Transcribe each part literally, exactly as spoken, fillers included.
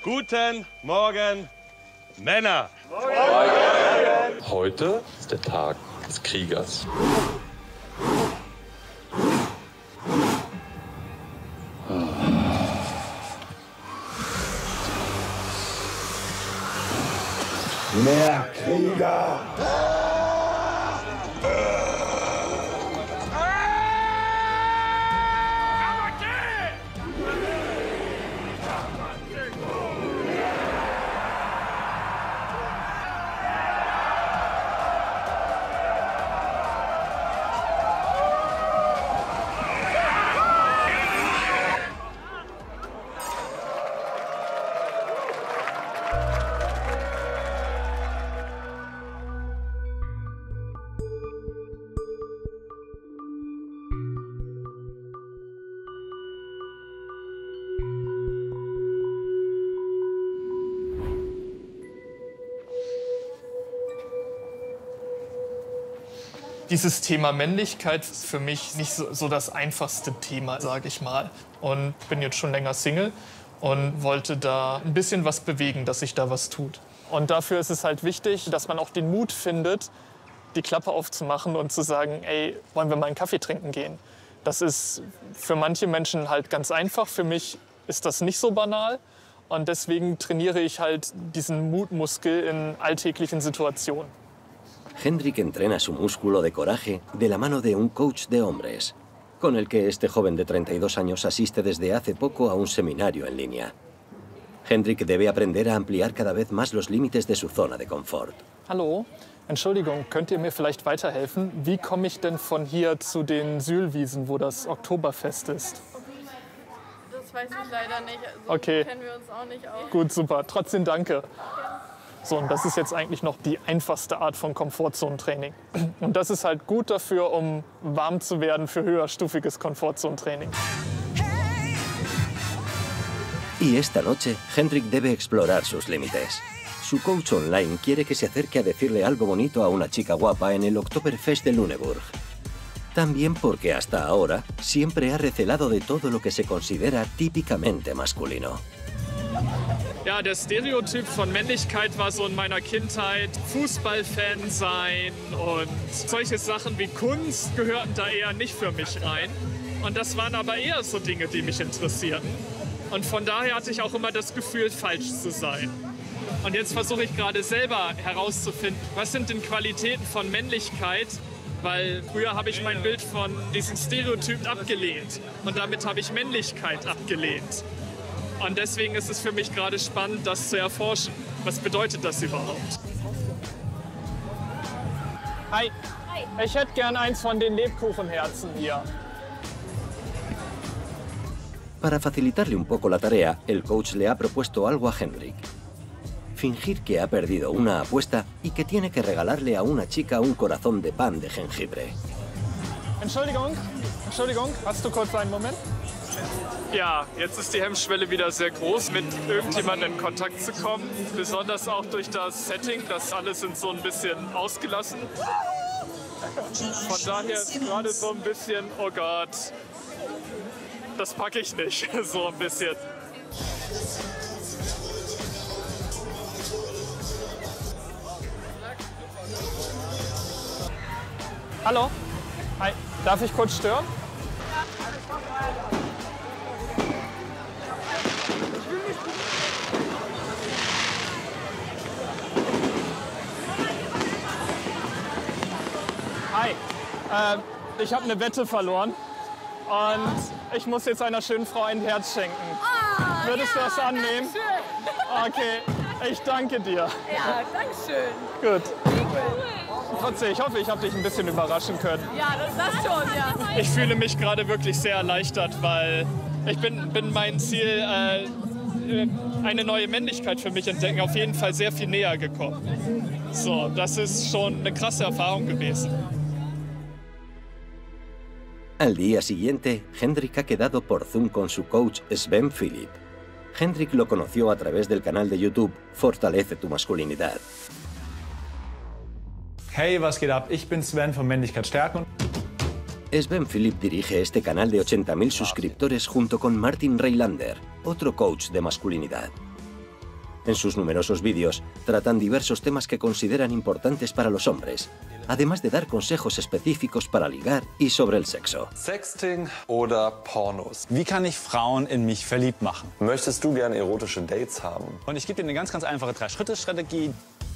Guten Morgen, Männer. Morgen. Heute ist der Tag des Kriegers. Mehr Krieger! Dieses Thema Männlichkeit ist für mich nicht so, so das einfachste Thema, sage ich mal. Und bin jetzt schon länger Single und wollte da ein bisschen was bewegen, dass sich da was tut. Und dafür ist es halt wichtig, dass man auch den Mut findet, die Klappe aufzumachen und zu sagen, ey, wollen wir mal einen Kaffee trinken gehen? Das ist für manche Menschen halt ganz einfach. Für mich ist das nicht so banal. Und deswegen trainiere ich halt diesen Mutmuskel in alltäglichen Situationen. Hendrik entrena su músculo de coraje de la mano de un coach de hombres, con el que este joven de treinta y dos años asiste desde hace poco a un seminario en línea. Hendrik debe aprender a ampliar cada vez más los límites de su zona de confort. Hallo, Entschuldigung, könnt ihr mir vielleicht weiterhelfen? Wie komme ich denn von hier zu den Sühlwiesen, wo das Oktoberfest ist? Das weiß ich leider nicht. Also okay. Kennen wir uns auch nicht aus. Gut, super. Trotzdem danke. So, und das ist jetzt eigentlich noch die einfachste Art von Komfortzonentraining. Und das ist halt gut dafür, um warm zu werden für höherstufiges Komfortzonentraining. Y esta noche, Hendrik debe explorar sus límites. Su coach online quiere que se acerque a decirle algo bonito a una chica guapa en el Oktoberfest de Lüneburg. También porque hasta ahora siempre ha recelado de todo lo que se considera típicamente masculino. Ja, der Stereotyp von Männlichkeit war so in meiner Kindheit Fußballfan sein und solche Sachen wie Kunst gehörten da eher nicht für mich rein. Und das waren aber eher so Dinge, die mich interessierten. Und von daher hatte ich auch immer das Gefühl, falsch zu sein. Und jetzt versuche ich gerade selber herauszufinden, was sind denn Qualitäten von Männlichkeit? Weil früher habe ich mein Bild von diesem Stereotyp abgelehnt und damit habe ich Männlichkeit abgelehnt. Und deswegen ist es für mich gerade spannend, das zu erforschen. Was bedeutet das überhaupt? Hi. Hi. Ich hätte gern eins von den Lebkuchenherzen hier. Para facilitarle un poco la tarea, el coach le ha propuesto algo a Hendrik. Fingir que ha perdido una apuesta y que tiene que regalarle a una chica un corazón de pan de jengibre. Entschuldigung, Entschuldigung, hast du kurz einen Moment? Ja, jetzt ist die Hemmschwelle wieder sehr groß, mit irgendjemandem in Kontakt zu kommen. Besonders auch durch das Setting, das alle sind so ein bisschen ausgelassen. Von daher ist gerade so ein bisschen, oh Gott, das packe ich nicht, so ein bisschen. Hallo? Hi, darf ich kurz stören? Hi, äh, ich habe eine Wette verloren und ich muss jetzt einer schönen Frau ein Herz schenken. Oh, Würdest ja, du das annehmen? Okay, ich danke dir. Ja, danke schön. Gut. Cool. Trotzdem, ich hoffe, ich habe dich ein bisschen überraschen können. Ja, das, das schon, ja. Ich fühle mich gerade wirklich sehr erleichtert, weil ich bin, bin mein Ziel, äh, eine neue Männlichkeit für mich entdecken, auf jeden Fall sehr viel näher gekommen. So, das ist schon eine krasse Erfahrung gewesen. Al día siguiente, Hendrik ha quedado por Zoom con su coach Sven Philip. Hendrik lo conoció a través del canal de YouTube Fortalece tu Masculinidad. Hey, was geht ab? Ich bin Sven von Männlichkeit stärken. Sven Philip dirige este canal de ochenta mil suscriptores junto con Martin Reilander, otro coach de masculinidad. En sus numerosos vídeos tratan diversos temas que consideran importantes para los hombres, además de dar consejos específicos para ligar y sobre el sexo. Sexting oder Pornos? Wie kann ich Frauen in mich verliebt machen? Möchtest du gerne erotische Dates haben? Und ich gebe dir eine ganz, ganz einfache Drei-Schritte-Strategie.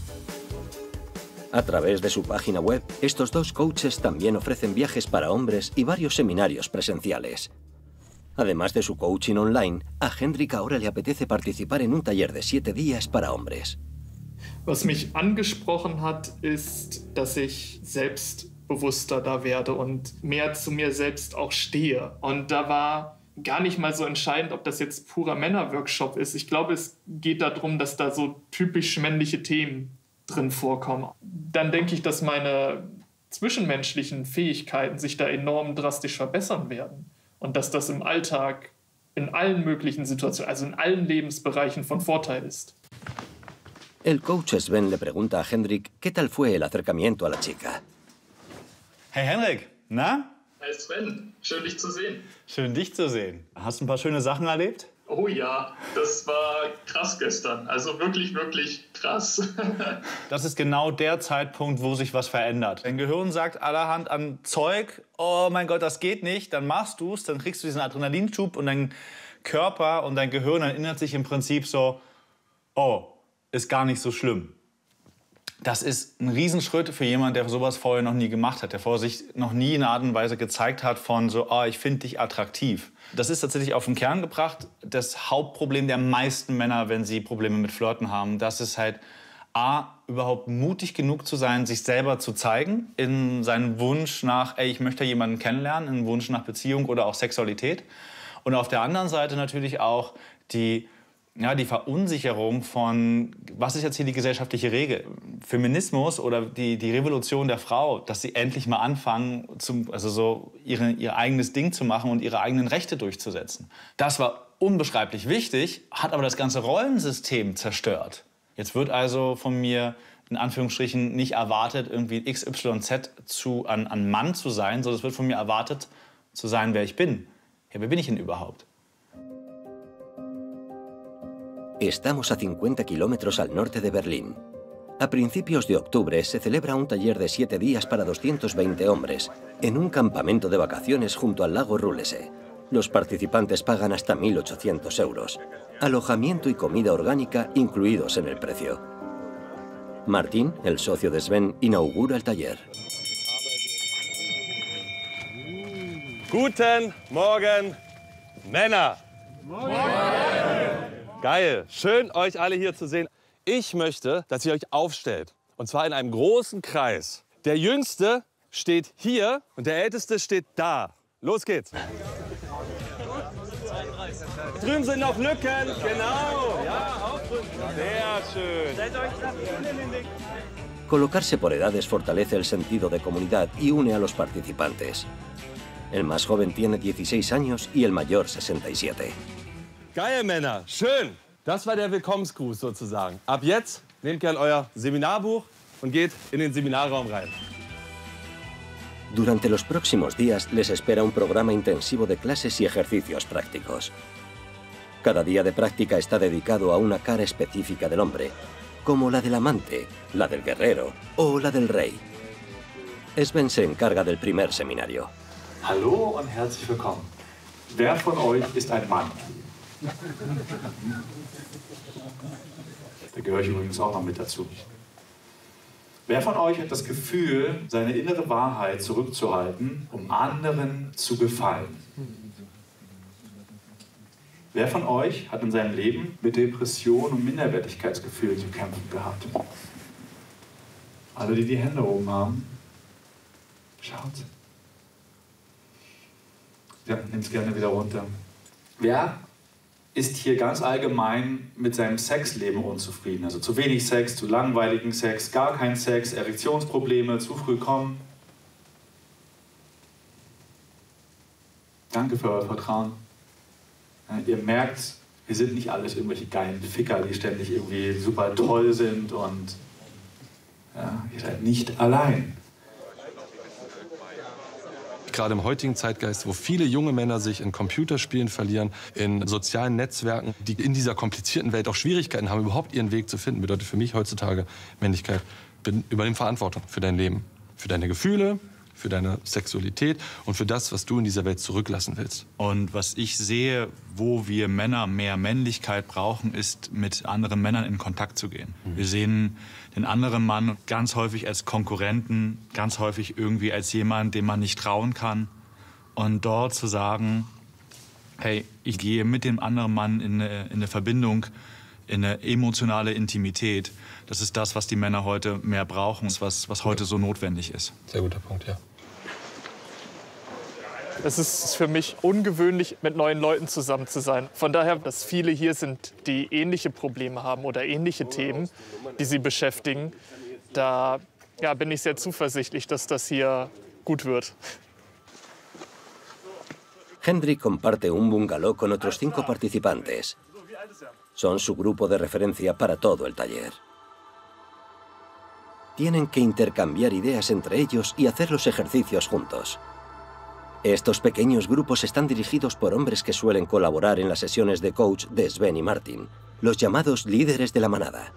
A través de su página web, estos dos coaches también ofrecen viajes para hombres y varios seminarios presenciales. Además de su coaching online, a Hendrik ahora le apetece participar en un taller de siete días para hombres. Was mich angesprochen hat, ist, dass ich selbstbewusster da werde und mehr zu mir selbst auch stehe. Und da war gar nicht mal so entscheidend, ob das jetzt purer Männerworkshop ist. Ich glaube, es geht darum, dass da so typisch männliche Themen drin vorkommen. Dann denke ich, dass meine zwischenmenschlichen Fähigkeiten sich da enorm drastisch verbessern werden. Und dass das im Alltag in allen möglichen Situationen, also in allen Lebensbereichen von Vorteil ist. El coach Sven le pregunta a Hendrik qué tal fue el acercamiento a la chica. Hey Henrik, na? Hey Sven, schön dich zu sehen. Schön dich zu sehen. Hast du ein paar schöne Sachen erlebt? Oh ja, das war krass gestern. Also wirklich, wirklich krass. Das ist genau der Zeitpunkt, wo sich was verändert. Dein Gehirn sagt allerhand an Zeug, oh mein Gott, das geht nicht, dann machst du es, dann kriegst du diesen Adrenalinschub und dein Körper und dein Gehirn erinnert sich im Prinzip so, oh, ist gar nicht so schlimm. Das ist ein Riesenschritt für jemanden, der sowas vorher noch nie gemacht hat, der vorher sich noch nie in einer Art und Weise gezeigt hat von so, oh, ich finde dich attraktiv. Das ist tatsächlich auf den Kern gebracht, das Hauptproblem der meisten Männer, wenn sie Probleme mit Flirten haben. Das ist halt, a, überhaupt mutig genug zu sein, sich selber zu zeigen, in seinem Wunsch nach, ey, ich möchte jemanden kennenlernen, einen Wunsch nach Beziehung oder auch Sexualität. Und auf der anderen Seite natürlich auch die Ja, die Verunsicherung von, was ist jetzt hier die gesellschaftliche Regel? Feminismus oder die, die Revolution der Frau, dass sie endlich mal anfangen, zum, also so ihre, ihr eigenes Ding zu machen und ihre eigenen Rechte durchzusetzen. Das war unbeschreiblich wichtig, hat aber das ganze Rollensystem zerstört. Jetzt wird also von mir in Anführungsstrichen nicht erwartet, irgendwie X Y Z zu, an, an Mann zu sein, sondern es wird von mir erwartet, zu sein, wer ich bin. Ja, wer bin ich denn überhaupt? Estamos a cincuenta kilómetros al norte de Berlín. A principios de octubre se celebra un taller de siete días para doscientos veinte hombres en un campamento de vacaciones junto al lago Ruhlese. Los participantes pagan hasta mil ochocientos euros. Alojamiento y comida orgánica incluidos en el precio. Martín, el socio de Sven, inaugura el taller. Guten Morgen, Männer. Geil, schön euch alle hier zu sehen. Ich möchte, dass ihr euch aufstellt, und zwar in einem großen Kreis. Der Jüngste steht hier und der Älteste steht da. Los geht's. Drüben sind noch Lücken, genau. Ja, aufdrücken. Sehr schön. Colocarse por edades fortalece el sentido de comunidad y une a los participantes. El más joven tiene dieciséis años y el mayor sesenta y siete. Geil, Männer. Schön. Das war der Willkommensgruß sozusagen. Ab jetzt nehmt gern euer Seminarbuch und geht in den Seminarraum rein. Durante los próximos días les espera un programa intensivo de clases y ejercicios prácticos. Cada día de práctica está dedicado a una cara específica del hombre, como la del amante, la del guerrero o la del rey. Sven se encarga del primer seminario. Hallo und herzlich willkommen. Wer von euch ist ein Mann? Da gehöre ich übrigens auch noch mit dazu. Wer von euch hat das Gefühl, seine innere Wahrheit zurückzuhalten, um anderen zu gefallen? Wer von euch hat in seinem Leben mit Depression und Minderwertigkeitsgefühlen zu kämpfen gehabt? Alle, die die Hände oben haben, schaut. Ja, nimm es gerne wieder runter. Wer ist hier ganz allgemein mit seinem Sexleben unzufrieden? Also zu wenig Sex, zu langweiligen Sex, gar kein Sex, Erektionsprobleme, zu früh kommen. Danke für euer Vertrauen. Ja, ihr merkt, wir sind nicht alles irgendwelche geilen Ficker, die ständig irgendwie super toll sind und ja, ihr seid nicht allein. gerade im heutigen Zeitgeist, wo viele junge Männer sich in Computerspielen verlieren, in sozialen Netzwerken, die in dieser komplizierten Welt auch Schwierigkeiten haben, überhaupt ihren Weg zu finden, bedeutet für mich heutzutage Männlichkeit, übernimm Verantwortung für dein Leben, für deine Gefühle, für deine Sexualität und für das, was du in dieser Welt zurücklassen willst. Und was ich sehe, wo wir Männer mehr Männlichkeit brauchen, ist, mit anderen Männern in Kontakt zu gehen. Mhm. Wir sehen den anderen Mann ganz häufig als Konkurrenten, ganz häufig irgendwie als jemand, dem man nicht trauen kann. Und dort zu sagen, hey, ich gehe mit dem anderen Mann in eine, in eine Verbindung, in eine emotionale Intimität. Das ist das, was die Männer heute mehr brauchen, was, was heute so notwendig ist. Sehr guter Punkt, ja. Es ist für mich ungewöhnlich, mit neuen Leuten zusammen zu sein. Von daher, dass viele hier sind, die ähnliche Probleme haben oder ähnliche Themen, die sie beschäftigen, da ja, bin ich sehr zuversichtlich, dass das hier gut wird. Hendrik comparte un bungalow con otros cinco participantes. Son su grupo de referencia para todo el taller. Tienen que intercambiar ideas entre ellos y hacer los ejercicios juntos. Estos pequeños grupos están dirigidos por hombres que suelen colaborar en las sesiones de coach de Sven y Martin, los llamados líderes de la manada.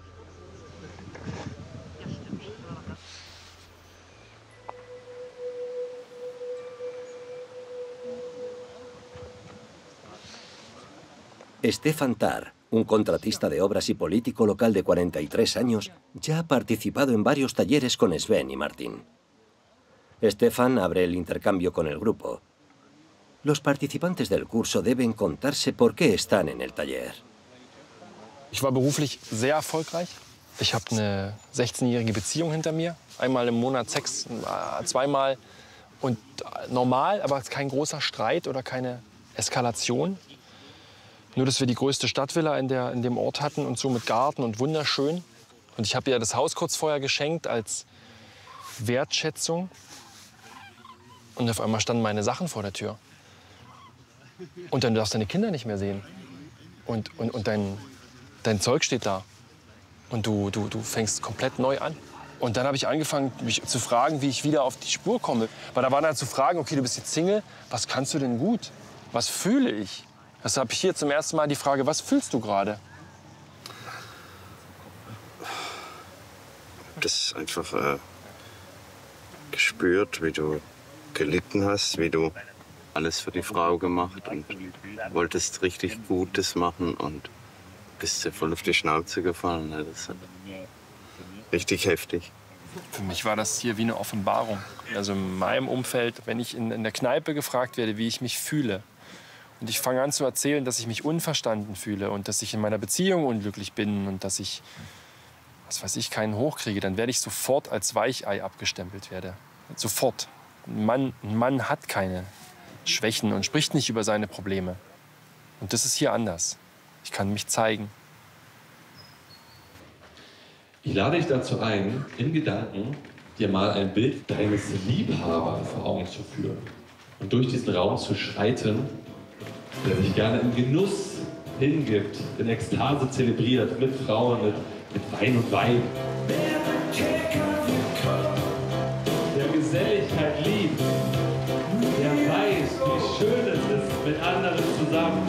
Stefan Tarr, un contratista de obras y político local de cuarenta y tres años, ya ha participado en varios talleres con Sven y Martin. Stefan abre el intercambio con el grupo. Los participantes del curso deben contarse por qué están en el taller. Ich war beruflich sehr erfolgreich. Ich habe eine sechzehnjährige Beziehung hinter mir. Einmal im Monat Sex, zweimal. Und normal, aber kein großer Streit oder keine Eskalation. Nur, dass wir die größte Stadtvilla in, der, in dem Ort hatten und so mit Garten und wunderschön. Und ich habe ihr das Haus kurz vorher geschenkt als Wertschätzung. Und auf einmal standen meine Sachen vor der Tür. Und dann darfst du deine Kinder nicht mehr sehen. Und, und, und dein, dein Zeug steht da. Und du, du, du fängst komplett neu an. Und dann habe ich angefangen, mich zu fragen, wie ich wieder auf die Spur komme. Weil da waren dann zu fragen, okay, du bist jetzt Single, was kannst du denn gut? Was fühle ich? Das habe ich hier zum ersten Mal die Frage, was fühlst du gerade? Das einfach äh, gespürt, wie du gelitten hast, wie du alles für die Frau gemacht und wolltest richtig Gutes machen und bist dir voll auf die Schnauze gefallen. Das ist richtig heftig. Für mich war das hier wie eine Offenbarung. Also in meinem Umfeld, wenn ich in, in der Kneipe gefragt werde, wie ich mich fühle, und ich fange an zu erzählen, dass ich mich unverstanden fühle und dass ich in meiner Beziehung unglücklich bin und dass ich, was weiß ich, keinen hochkriege, dann werde ich sofort als Weichei abgestempelt werde. Sofort. Ein Mann, ein Mann hat keine Schwächen und spricht nicht über seine Probleme. Und das ist hier anders. Ich kann mich zeigen. Ich lade dich dazu ein, in Gedanken dir mal ein Bild deines Liebhabers vor Augen zu führen und durch diesen Raum zu schreiten, der sich gerne im Genuss hingibt, in Ekstase zelebriert, mit Frauen, mit, mit Wein und Wein. Der Geselligkeit liebt, der weiß, wie schön es ist, mit anderen zusammen,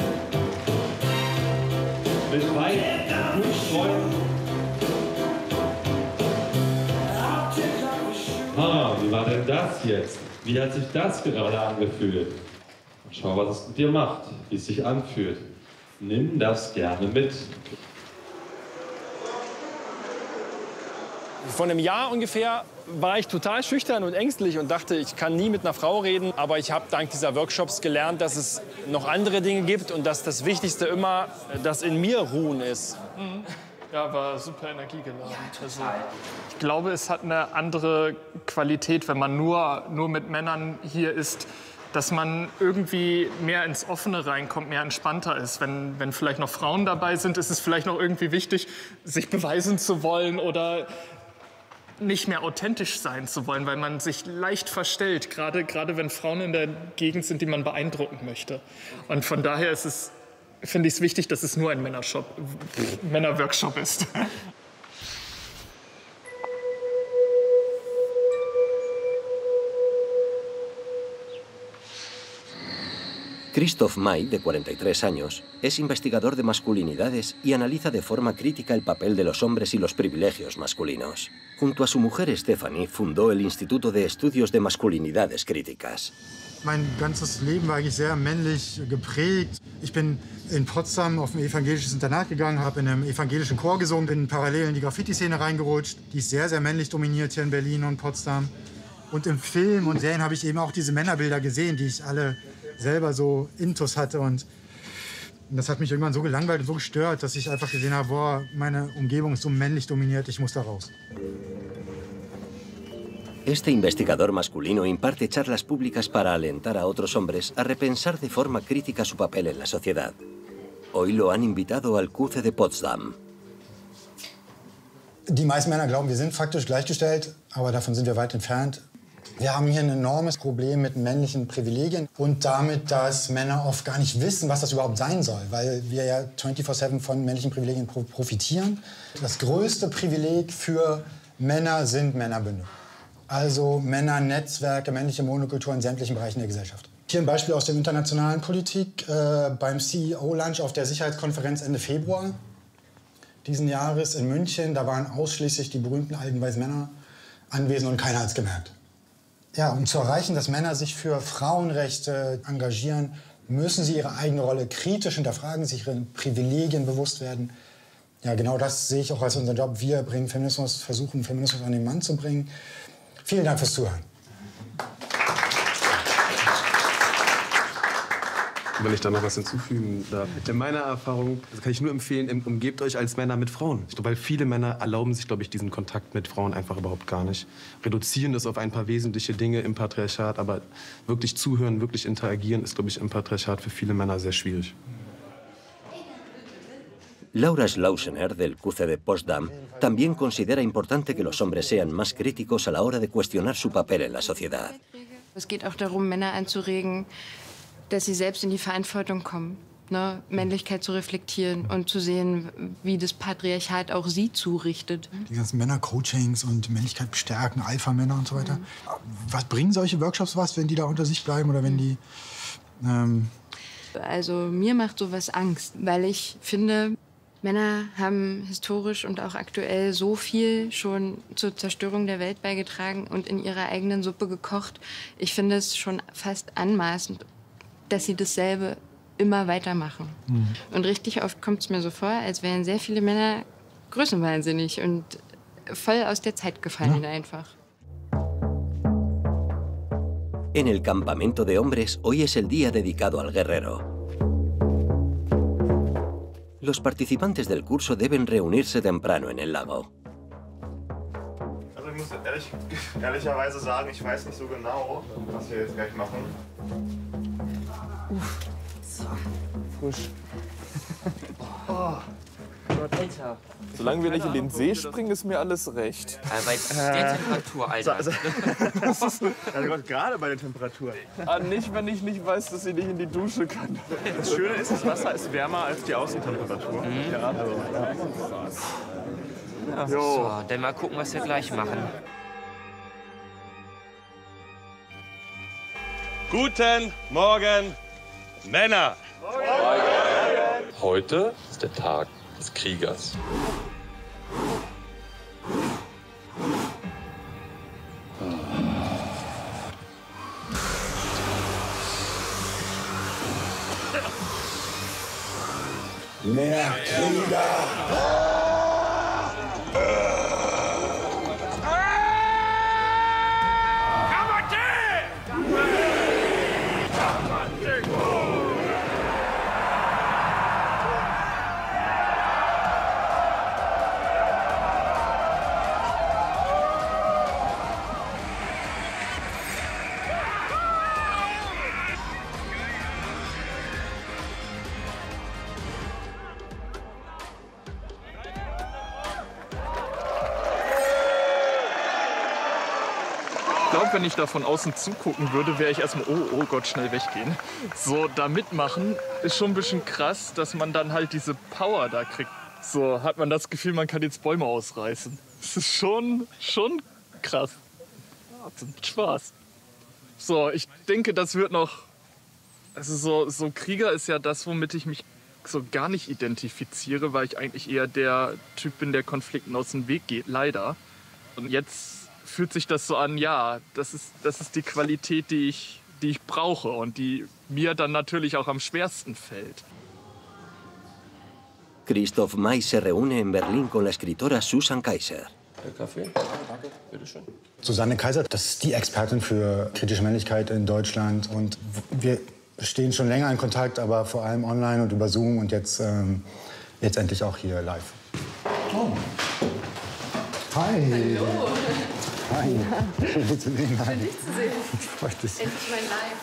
mit Wein und Freunden. Ah, wie war denn das jetzt? Wie hat sich das gerade angefühlt? Schau, was es mit dir macht, wie es sich anfühlt. Nimm das gerne mit. Vor einem Jahr ungefähr war ich total schüchtern und ängstlich und dachte, ich kann nie mit einer Frau reden. Aber ich habe dank dieser Workshops gelernt, dass es noch andere Dinge gibt und dass das Wichtigste immer das in mir ruhen ist. Mhm. Ja, war super energiegeladen. Also, ich glaube, es hat eine andere Qualität, wenn man nur, nur mit Männern hier ist, dass man irgendwie mehr ins Offene reinkommt, mehr entspannter ist. Wenn, wenn vielleicht noch Frauen dabei sind, ist es vielleicht noch irgendwie wichtig, sich beweisen zu wollen oder nicht mehr authentisch sein zu wollen, weil man sich leicht verstellt, gerade, gerade wenn Frauen in der Gegend sind, die man beeindrucken möchte. Und von daher ist es, finde ich es wichtig, dass es nur ein Männershop, Männerworkshop ist. Christoph May, de cuarenta y tres años, es investigador de masculinidades y analiza de forma crítica el papel de los hombres y los privilegios masculinos. Junto a su mujer Stephanie fundó el Instituto de Estudios de Masculinidades Críticas. Mein ganzes Leben war eigentlich sehr männlich geprägt. Ich bin in Potsdam auf ein evangelisches Internat gegangen, habe in einem evangelischen Chor gesungen, bin parallel in die Graffiti-Szene reingerutscht. Die ist sehr, sehr männlich dominiert hier in Berlin und Potsdam. Und im Film und Serien habe ich eben auch diese Männerbilder gesehen, die ich alle selber so intus hatte. Und das hat mich irgendwann so gelangweilt und so gestört, dass ich einfach gesehen habe, boah, meine Umgebung ist so männlich dominiert, ich muss da raus. Este investigador masculino imparte charlas públicas para alentar a otros hombres a repensar de forma crítica su papel en la sociedad. Hoy lo han invitado al Q C de Potsdam. Die meisten Männer glauben, wir sind faktisch gleichgestellt, aber davon sind wir weit entfernt. Wir haben hier ein enormes Problem mit männlichen Privilegien und damit, dass Männer oft gar nicht wissen, was das überhaupt sein soll, weil wir ja vierundzwanzig sieben von männlichen Privilegien profitieren. Das größte Privileg für Männer sind Männerbünde. Also Männernetzwerke, männliche Monokultur in sämtlichen Bereichen der Gesellschaft. Hier ein Beispiel aus der internationalen Politik. Äh, beim C E O-Lunch auf der Sicherheitskonferenz Ende Februar diesen Jahres in München, da waren ausschließlich die berühmten alten weißen Männer anwesend und keiner hat es gemerkt. Ja, um zu erreichen, dass Männer sich für Frauenrechte engagieren, müssen sie ihre eigene Rolle kritisch hinterfragen, sich ihren Privilegien bewusst werden. Ja, genau das sehe ich auch als unseren Job. Wir bringen Feminismus, versuchen Feminismus an den Mann zu bringen. Vielen Dank fürs Zuhören. Wenn ich da noch was hinzufügen darf. In meiner Erfahrung also kann ich nur empfehlen, umgebt euch als Männer mit Frauen. Ich glaube, weil viele Männer erlauben sich, glaube ich, diesen Kontakt mit Frauen einfach überhaupt gar nicht. Reduzieren das auf ein paar wesentliche Dinge im Patriarchat, aber wirklich zuhören, wirklich interagieren, ist, glaube ich, im Patriarchat für viele Männer sehr schwierig. Laura Schlausener, del Q C de Potsdam, también considera importante que los hombres sean más críticos a la hora de cuestionar su papel en la sociedad. Es geht auch darum, Männer anzuregen, dass sie selbst in die Verantwortung kommen, ne? Männlichkeit zu reflektieren und zu sehen, wie das Patriarchat auch sie zurichtet. Die ganzen Männer-Coachings und Männlichkeit bestärken, Alpha-Männer und so weiter. Mhm. Was bringen solche Workshops was, wenn die da unter sich bleiben oder wenn die... Ähm Also mir macht sowas Angst, weil ich finde, Männer haben historisch und auch aktuell so viel schon zur Zerstörung der Welt beigetragen und in ihrer eigenen Suppe gekocht. Ich finde es schon fast anmaßend, dass sie dasselbe immer weitermachen. Mhm. Und richtig oft kommt es mir so vor, als wären sehr viele Männer größenwahnsinnig und voll aus der Zeit gefallen, ja. Einfach. En el campamento de hombres, hoy es el día dedicado al guerrero. Los participantes del curso deben reunirse temprano en el lago. Also ich muss ehrlich, ehrlicherweise sagen, ich weiß nicht so genau, was wir jetzt gleich machen. Uff, so, frisch. Oh, Gott, Alter. Solange wir nicht in den See springen, ist mir alles recht. Äh, bei der Temperatur, Alter. Also, also gerade bei der Temperatur. Ah, nicht, wenn ich nicht weiß, dass ich nicht in die Dusche kann. Das Schöne ist, das Wasser ist wärmer als die Außentemperatur. Mhm. Ja, also, ja. Ja, so, dann mal gucken, was wir gleich machen. Guten Morgen, Männer! Morgen. Heute ist der Tag des Kriegers. Mehr Krieger! Ich glaube, wenn ich da von außen zugucken würde, wäre ich erstmal, oh, oh Gott, schnell weggehen. So, da mitmachen ist schon ein bisschen krass, dass man dann halt diese Power da kriegt. So hat man das Gefühl, man kann jetzt Bäume ausreißen. Das ist schon, schon krass. Ja, das macht Spaß. So, ich denke, das wird noch Also so, so Krieger ist ja das, womit ich mich so gar nicht identifiziere, weil ich eigentlich eher der Typ bin, der Konflikten aus dem Weg geht, leider. Und jetzt fühlt sich das so an, ja, das ist, das ist die Qualität, die ich, die ich brauche und die mir dann natürlich auch am schwersten fällt. Christoph May se reúne en Berlín con la escritora Susan Kaiser. Kaffee? Danke, bitteschön. Susanne Kaiser, das ist die Expertin für kritische Männlichkeit in Deutschland. Und wir stehen schon länger in Kontakt, aber vor allem online und über Zoom und jetzt, ähm, jetzt endlich auch hier live. Oh. Hi. Hallo. Hi. Schön, dich zu sehen. Schön, dich zu sehen. Freut dich. Endlich mein Live.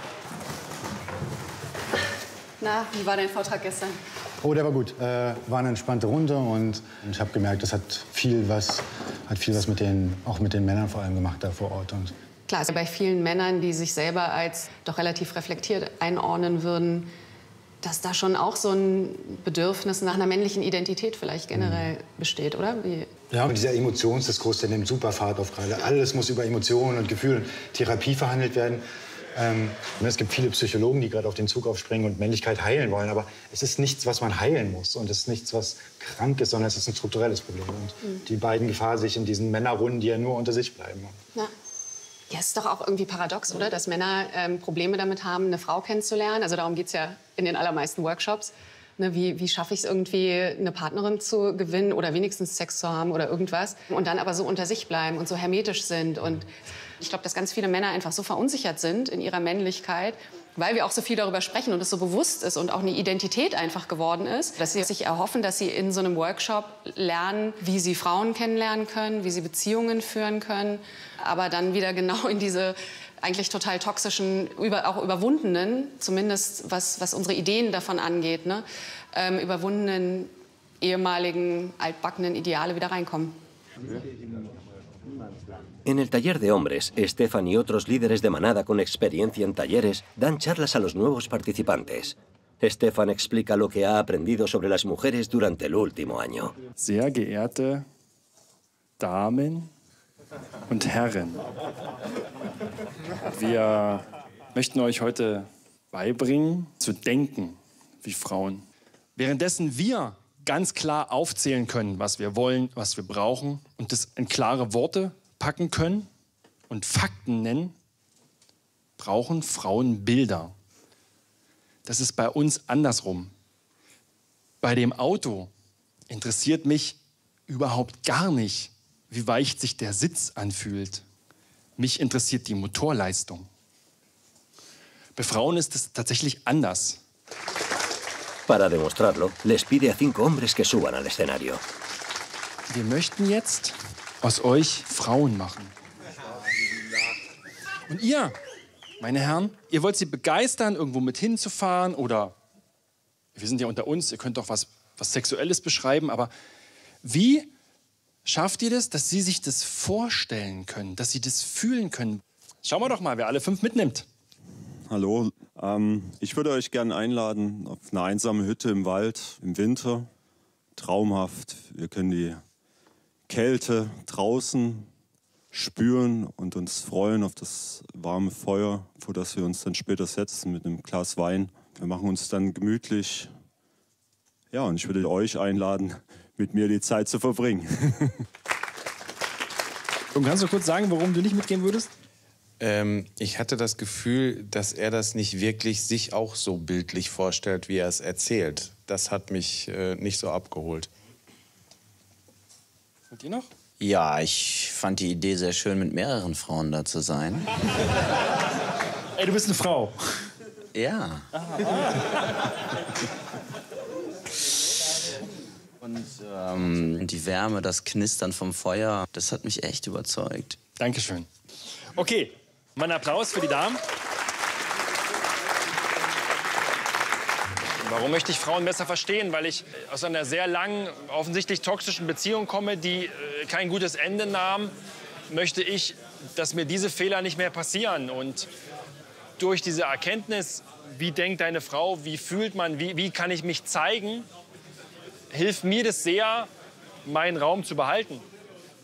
Na, wie war dein Vortrag gestern? Oh, der war gut. Äh, war eine entspannte Runde und ich habe gemerkt, das hat viel was, hat viel was mit den, auch mit den Männern vor allem gemacht da vor Ort. Und Klar, also bei vielen Männern, die sich selber als doch relativ reflektiert einordnen würden, dass da schon auch so ein Bedürfnis nach einer männlichen Identität vielleicht generell besteht, oder? Wie? Ja, und dieser Emotionsdiskurs, der nimmt super Fahrt auf gerade. Alles muss über Emotionen und Gefühle und Therapie verhandelt werden. Ähm, und es gibt viele Psychologen, die gerade auf den Zug aufspringen und Männlichkeit heilen wollen. Aber es ist nichts, was man heilen muss. Und es ist nichts, was krank ist, sondern es ist ein strukturelles Problem. Und Mhm. die beiden gefahren sich in diesen Männerrunden, die ja nur unter sich bleiben. Ja. Ja, es ist doch auch irgendwie paradox, oder? Dass Männer ähm, Probleme damit haben, eine Frau kennenzulernen. Also darum geht es ja in den allermeisten Workshops. Ne, wie wie schaffe ich es irgendwie, eine Partnerin zu gewinnen oder wenigstens Sex zu haben oder irgendwas. Und dann aber so unter sich bleiben und so hermetisch sind. Und ich glaube, dass ganz viele Männer einfach so verunsichert sind in ihrer Männlichkeit, weil wir auch so viel darüber sprechen und es so bewusst ist und auch eine Identität einfach geworden ist, dass sie sich erhoffen, dass sie in so einem Workshop lernen, wie sie Frauen kennenlernen können, wie sie Beziehungen führen können, aber dann wieder genau in diese eigentlich total toxischen, über, auch überwundenen, zumindest was, was unsere Ideen davon angeht, ne, ähm, überwundenen ehemaligen, altbackenen Ideale wieder reinkommen. En el taller de hombres, Stefan y otros líderes de manada con experiencia en talleres dan charlas a los nuevos participantes. Stefan explica lo que ha aprendido sobre las mujeres durante el último año. Sehr geehrte Damen und Herren, wir möchten euch heute beibringen, zu denken wie Frauen. Währenddessen wir ganz klar aufzählen können, was wir wollen, was wir brauchen und das in klare Worte packen können und Fakten nennen, brauchen Frauen Bilder. Das ist bei uns andersrum. Bei dem Auto interessiert mich überhaupt gar nicht, wie weich sich der Sitz anfühlt. Mich interessiert die Motorleistung. Bei Frauen ist es tatsächlich anders. Para demostrarlo, les pide a cinco hombres que suban al escenario. Wir möchten jetzt aus euch Frauen machen. Und ihr, meine Herren, ihr wollt sie begeistern, irgendwo mit hinzufahren oder, wir sind ja unter uns, ihr könnt doch was, was Sexuelles beschreiben, aber wie schafft ihr das, dass sie sich das vorstellen können, dass sie das fühlen können? Schauen wir doch mal, wer alle fünf mitnimmt. Hallo, ähm, ich würde euch gerne einladen auf eine einsame Hütte im Wald im Winter. Traumhaft. Wir können die Kälte draußen spüren und uns freuen auf das warme Feuer, vor das wir uns dann später setzen mit einem Glas Wein. Wir machen uns dann gemütlich. Ja, und ich würde euch einladen, mit mir die Zeit zu verbringen. Und kannst du kurz sagen, warum du nicht mitgehen würdest? Ähm, ich hatte das Gefühl, dass er das nicht wirklich sich auch so bildlich vorstellt, wie er es erzählt. Das hat mich äh, nicht so abgeholt. Und ihr noch? Ja, ich fand die Idee sehr schön, mit mehreren Frauen da zu sein. Ey, du bist eine Frau. Ja. Und ähm, die Wärme, das Knistern vom Feuer, das hat mich echt überzeugt. Dankeschön. Okay, mal einen Applaus für die Damen. Warum möchte ich Frauen besser verstehen? Weil ich aus einer sehr langen, offensichtlich toxischen Beziehung komme, die äh, kein gutes Ende nahm, möchte ich, dass mir diese Fehler nicht mehr passieren. Und durch diese Erkenntnis, wie denkt eine Frau, wie fühlt man, wie, wie kann ich mich zeigen, hilft mir das sehr, meinen Raum zu behalten.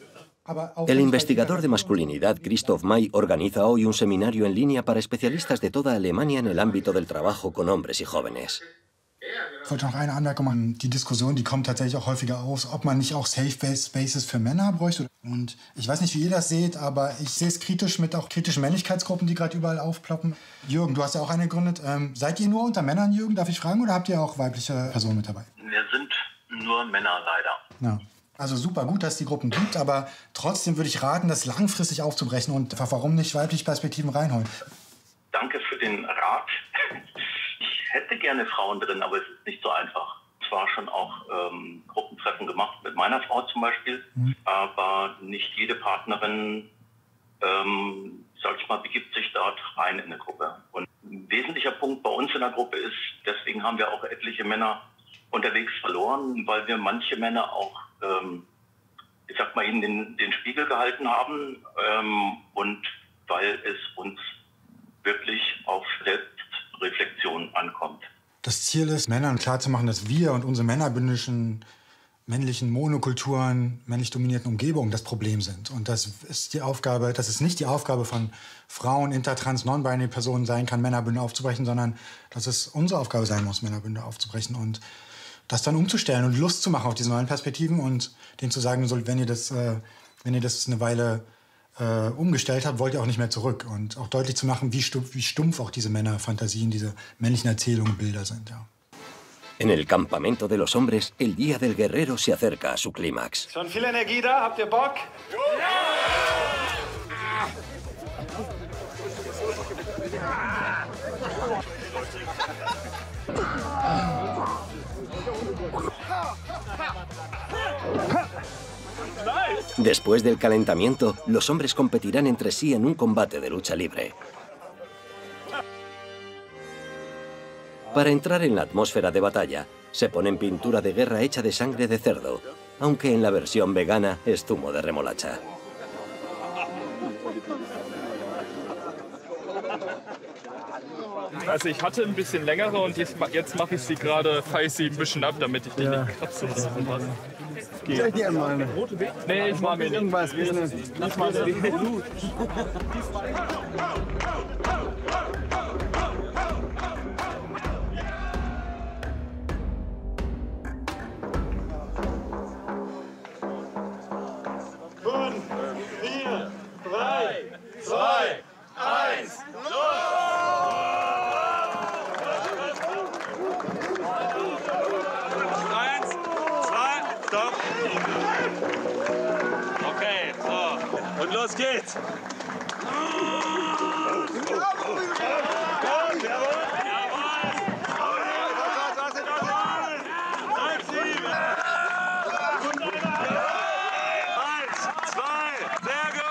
El investigador de masculinidad Christoph May organiza hoy un seminario en línea para especialistas de toda Alemania en el ámbito del trabajo con hombres y jóvenes. Ich wollte noch eine Anmerkung machen. Die Diskussion, die kommt tatsächlich auch häufiger auf, ob man nicht auch Safe Spaces für Männer bräuchte. Und ich weiß nicht, wie ihr das seht, aber ich sehe es kritisch mit auch kritischen Männlichkeitsgruppen, die gerade überall aufploppen. Jürgen, du hast ja auch eine gegründet. Ähm, seid ihr nur unter Männern, Jürgen, darf ich fragen, oder habt ihr auch weibliche Personen mit dabei? Wir sind nur Männer, leider. Ja. Also super gut, dass es die Gruppen gibt, aber trotzdem würde ich raten, das langfristig aufzubrechen und warum nicht weibliche Perspektiven reinholen. Danke für den Rat. Ich hätte gerne Frauen drin, aber es ist nicht so einfach. Zwar schon auch ähm, Gruppentreffen gemacht mit meiner Frau zum Beispiel, mhm. aber nicht jede Partnerin, ähm, sag ich mal, begibt sich dort rein in eine Gruppe. Und ein wesentlicher Punkt bei uns in der Gruppe ist, deswegen haben wir auch etliche Männer unterwegs verloren, weil wir manche Männer auch, ähm, ich sag mal, ihnen den, den Spiegel gehalten haben ähm, und weil es uns wirklich auf Selbstreflexion ankommt. Das Ziel ist, Männern klarzumachen, dass wir und unsere männerbündischen, männlichen Monokulturen, männlich dominierten Umgebungen das Problem sind. Und das ist die Aufgabe, dass es nicht die Aufgabe von Frauen, inter, trans, non-binary Personen sein kann, Männerbünde aufzubrechen, sondern dass es unsere Aufgabe sein muss, Männerbünde aufzubrechen und das dann umzustellen und Lust zu machen auf diese neuen Perspektiven und denen zu sagen, wenn ihr das, äh, wenn ihr das eine Weile äh, umgestellt habt, wollt ihr auch nicht mehr zurück. Und auch deutlich zu machen, wie stumpf, wie stumpf auch diese Männerfantasien, diese männlichen Erzählungen, Bilder sind. Ja. En el campamento de los hombres, el Día del Guerrero se acerca a su clímax. Schon viel Energie da? Habt ihr Bock? Después del calentamiento, los hombres competirán entre sí en un combate de lucha libre. Para entrar en la atmósfera de batalla, se ponen pintura de guerra hecha de sangre de cerdo, aunque en la versión vegana es zumo de remolacha. Also ich hatte ein bisschen längere und jetzt, jetzt mache ich sie gerade, feiere ich sie ein bisschen ab, damit ich die ja. nicht kratze oder sowas. Soll ich dir mal eine? Nee, ich mag mir irgendwas. Ich mag mir nicht. fünf, vier, drei, zwei, eins, los! Stopp. Okay, so. Und los geht's. Eins, zwei, sehr gut.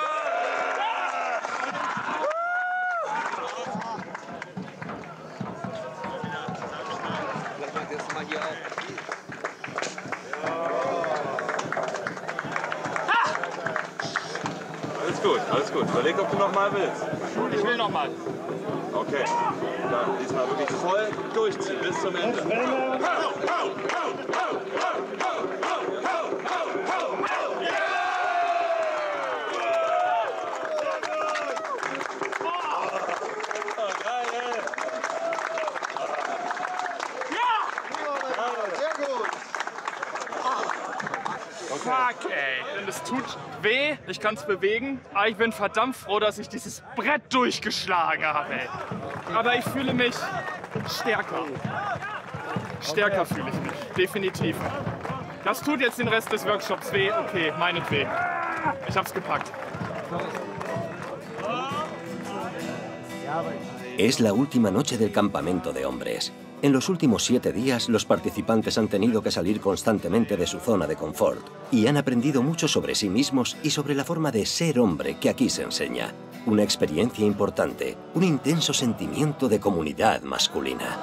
Lass mal hier auf. Alles gut, alles gut. Überleg, ob du noch mal willst. Ich will noch mal. Okay. Dann diesmal wirklich voll durchziehen bis zum Ende. Fuck, ey. Es tut weh, ich kann es bewegen, aber ich bin verdammt froh, dass ich dieses Brett durchgeschlagen habe, ey. Aber ich fühle mich stärker. Stärker okay. fühle ich mich, definitiv. Das tut jetzt den Rest des Workshops weh, okay, meinetwegen. Ich hab's gepackt. Es la última noche del campamento de hombres. En los últimos siete días, los participantes han tenido que salir constantemente de su zona de confort y han aprendido mucho sobre sí mismos y sobre la forma de ser hombre que aquí se enseña. Una experiencia importante, un intenso sentimiento de comunidad masculina.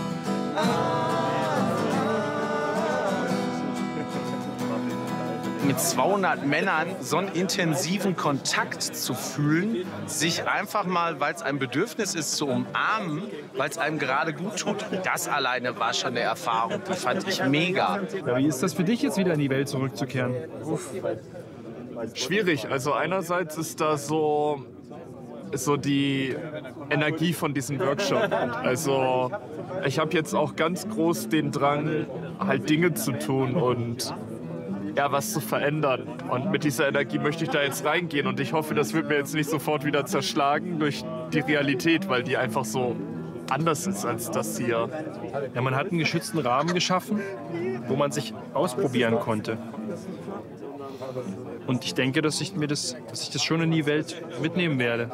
Mit mit zweihundert Männern so einen intensiven Kontakt zu fühlen, sich einfach mal, weil es ein Bedürfnis ist, zu umarmen, weil es einem gerade gut tut. Das alleine war schon eine Erfahrung, die fand ich mega. Ja, wie ist das für dich jetzt wieder in die Welt zurückzukehren? Uff. Schwierig. Also einerseits ist da so, so die Energie von diesem Workshop. Also ich habe jetzt auch ganz groß den Drang, halt Dinge zu tun und ja, was zu verändern. Und mit dieser Energie möchte ich da jetzt reingehen. Und ich hoffe, das wird mir jetzt nicht sofort wieder zerschlagen durch die Realität, weil die einfach so anders ist als das hier. Ja, man hat einen geschützten Rahmen geschaffen, wo man sich ausprobieren konnte. Und ich denke, dass ich mir das, dass ich das schon in die Welt mitnehmen werde.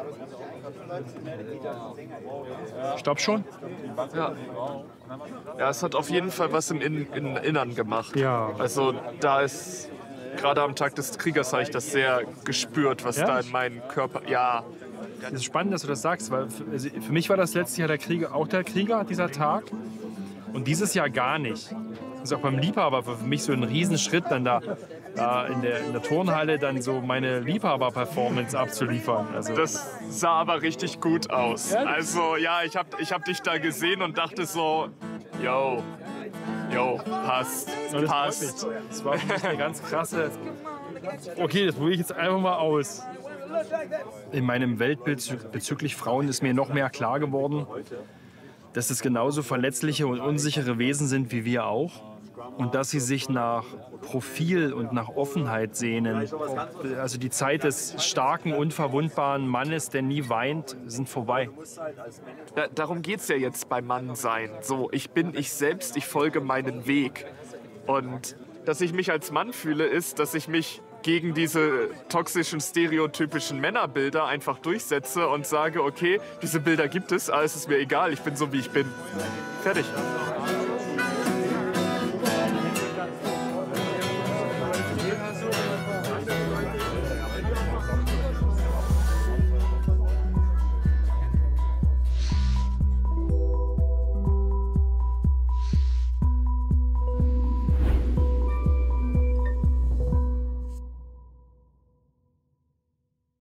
Ich glaube schon. Ja. Ja, es hat auf jeden Fall was im In in Innern gemacht. Ja. Also da ist, gerade am Tag des Kriegers habe ich das sehr gespürt, was Ja? da in meinem Körper, ja. Es ist spannend, dass du das sagst, weil für, also für mich war das letztes Jahr der Krieger, auch der Krieger, dieser Tag. Und dieses Jahr gar nicht. Das ist auch beim Liebhaber war für mich so ein Riesenschritt, dann da, da in, der, in der Turnhalle dann so meine Liebhaber-Performance abzuliefern. Also, Das sah aber richtig gut aus. Ja? Also ja, ich habe ich hab dich da gesehen und dachte so, yo, yo, passt, Ja, das passt. freut mich. Das war für mich eine ganz krasse... Okay, das probiere ich jetzt einfach mal aus. In meinem Weltbild bezüglich Frauen ist mir noch mehr klar geworden, dass es genauso verletzliche und unsichere Wesen sind wie wir auch. Und dass sie sich nach Profil und nach Offenheit sehnen. Also die Zeit des starken, unverwundbaren Mannes, der nie weint, sind vorbei. Da, darum geht es ja jetzt beim Mannsein. So, ich bin ich selbst, ich folge meinen Weg. Und dass ich mich als Mann fühle, ist, dass ich mich gegen diese toxischen, stereotypischen Männerbilder einfach durchsetze und sage, okay, diese Bilder gibt es, aber es ist mir egal, ich bin so, wie ich bin. Fertig.